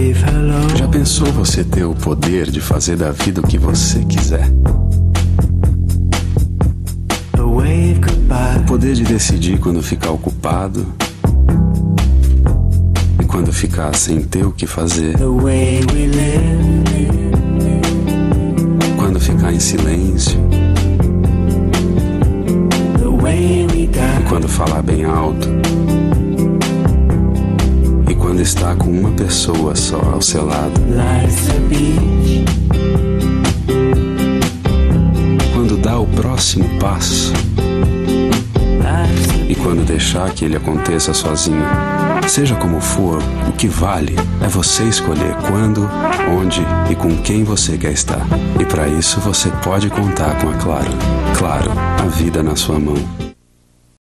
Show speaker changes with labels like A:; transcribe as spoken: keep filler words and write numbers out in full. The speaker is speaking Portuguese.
A: Já pensou você ter o poder de fazer da vida o que você quiser? O poder de decidir quando ficar ocupado e quando ficar sem ter o que fazer. Quando ficar em silêncio e quando falar bem alto. E quando está com uma pessoa só ao seu lado. Quando dá o próximo passo. E quando deixar que ele aconteça sozinho. Seja como for, o que vale é você escolher quando, onde e com quem você quer estar. E para isso você pode contar com a Claro. Claro, a vida na sua mão.